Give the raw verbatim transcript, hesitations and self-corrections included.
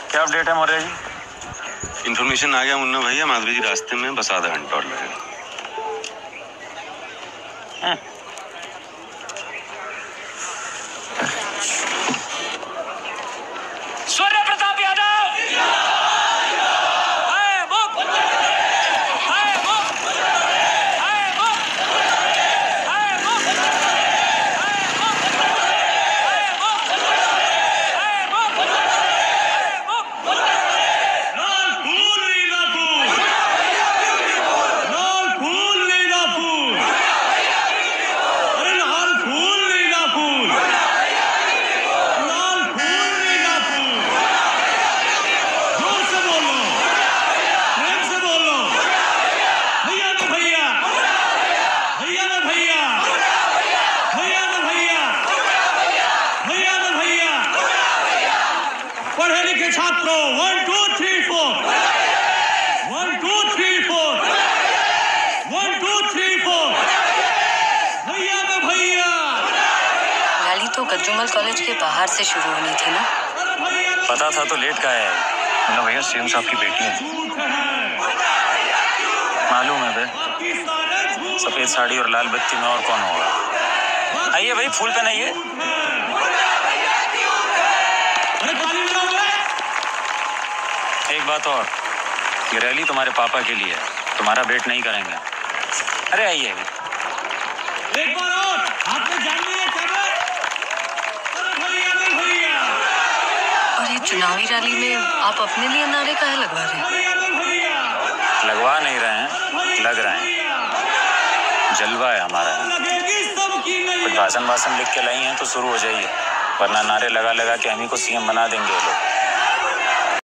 क्या अपडेट है मौर्य जी? इन्फॉर्मेशन आ गया मुन्ना भैया, माधवी जी रास्ते में, बस आधा घंटा और लगेगा। सूर्य प्रताप यादव हाय मुक्त, हाय मुक्त, हाय मुक्त, हाय मुक्त, हाय मुक्त, हाय मुक्त, हाय मुक्त, हाय मुक्त। लाल फूल नीला फूल, लाल फूल नीला फूल, अरे लाल फूल नीला फूल, लाल फूल नीला फूल। जोर से बोलो, प्रेम से बोलो। भैया ना भैया, भैया ना भैया, भैया ना भैया, भैया ना भैया। पढ़े लिखे छात्रों, one two three four, one two three four, one two three four. भैया ना भैया, रैली तो गज्जूमल कॉलेज के बाहर से शुरू होनी थी ना? अरे भैया ना पता था तो लेट का है मुन्ना भैया, सीएम साहब की बेटी है। झूठ है, मालूम है बे, बाकी सारे झूठ सफेद साड़ी और लाल बत्ती में और कौन होगा। आइए भाई, फूल पहनाइए। है। अरे ताली बजाओ बे। एक बात और, ये रैली तुम्हारे पापा के लिए है, तुम्हारा वेट नहीं करेंगे। अरे आइए। एक बार और, आपने जान लिया क्या बे? अरे भैया ना भैया, और ये चुनावी रैली में आप अपने लिए नारे काहे लगवा रहे हैं? भैया ना भैया, लगवा नहीं रहे हैं, लग रहे हैं। जलवा है हमारा। लगेगी सबकी कुछ नहीं। भाषण वासन लिख के लाई हैं तो शुरू हो जाइए, वरना नारे लगा लगा के हम ही को सीएम बना देंगे ये लोग।